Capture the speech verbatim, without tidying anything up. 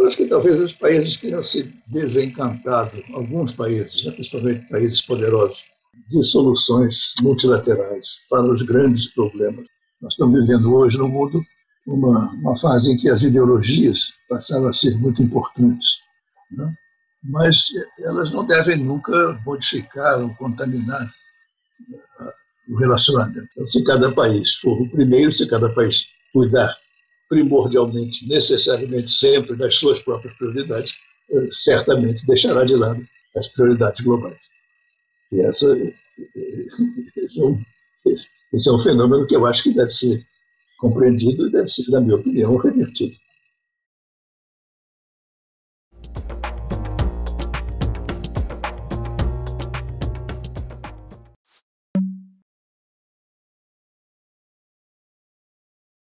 acho que talvez os países tenham se desencantado, alguns países, né, principalmente países poderosos, de soluções multilaterais para os grandes problemas. Nós estamos vivendo hoje no mundo uma, uma fase em que as ideologias passaram a ser muito importantes, né? Mas elas não devem nunca modificar ou contaminar o relacionamento. Então, se cada país for o primeiro, se cada país cuidar primordialmente, necessariamente, sempre das suas próprias prioridades, certamente deixará de lado as prioridades globais. E essa, esse, é um, esse é um fenômeno que eu acho que deve ser compreendido e deve ser, na minha opinião, revertido.